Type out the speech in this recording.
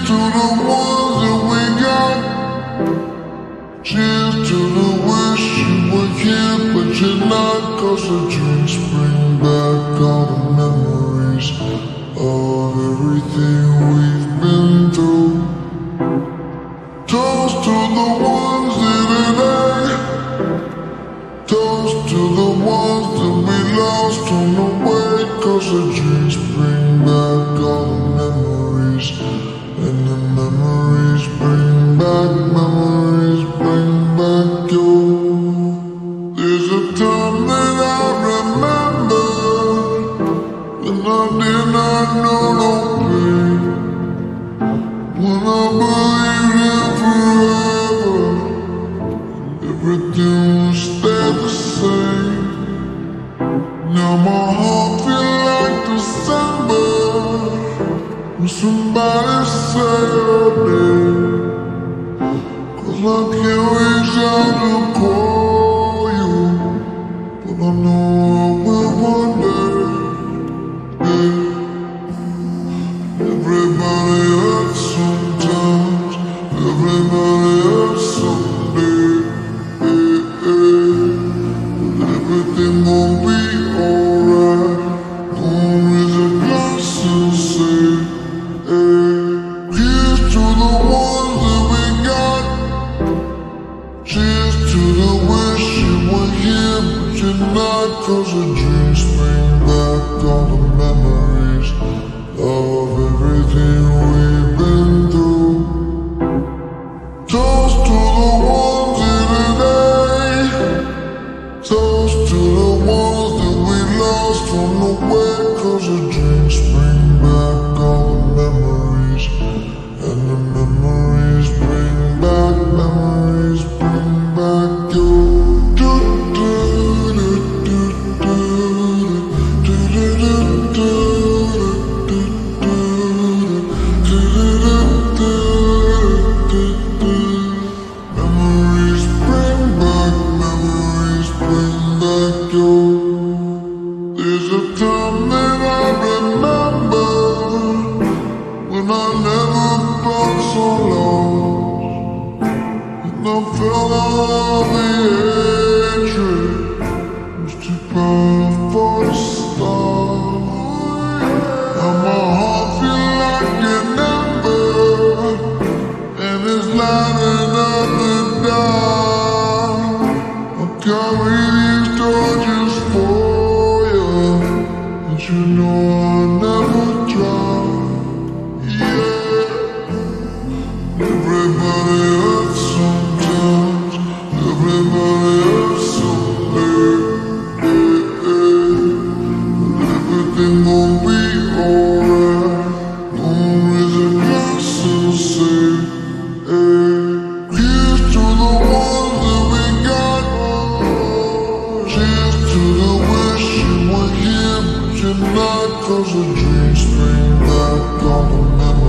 to the ones that we got. Cheers to the wish you were here, but you're not. 'Cause the drinks bring back all the memories of everything we've been through. Toast to the ones that today. Toast to the ones that we lost on the way. 'Cause the drinks bring back all the memories, and the memories bring back you. There's a time that I remember when I did not know no pain, when I believed in forever, everything will stay the same. Now my heart feel like December when somebody say your name. 'Cause I can't reach out to call you, but I know I will one day. Everybody hurts sometimes, everybody hurts someday. But everything gon' be alright. Gonna raise a glass and say, here's to the ones that we got. Cheers to the wish you were here, but you're not. 'Cause the drinks bring back all the memories of everything we've been through. Toast to the ones that today. Toast to the ones that we lost on the way. 'Cause the drinks bring back all the memories, and the memories bring back you. Memories bring back you. There's a time that I remember when I never felt so lost, and I felt all the hatred was too powerful to stop. Now my heart feel like an ember, and it's lighting up the dark. I carry these torches for you, but you know I'll never drop. Yeah. Everybody hurts sometimes, everybody hurts someday. But everything gon' be alright. Gonna raise a glass and say, here's to the ones that we got. Cheers to the wish you were here, but you're not. 'Cause the drinks bring back all the memories.